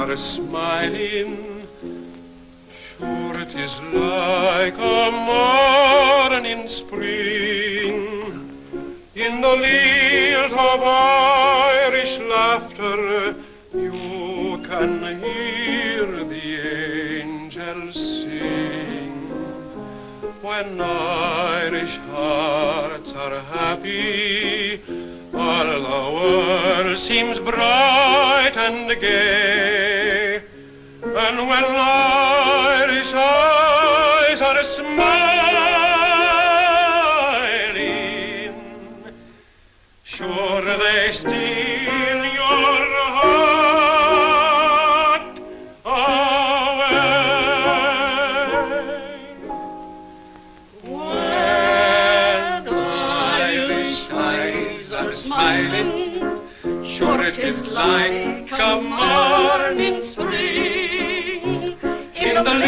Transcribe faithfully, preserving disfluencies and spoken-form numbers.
are smiling, sure it is like a morning spring. In the lilt of Irish laughter you can hear the angels sing. When Irish hearts are happy, all the world seems bright and gay. And when Irish eyes are smiling, sure they steal your heart away. When Irish eyes are smiling, sure it is like a morning spring. In the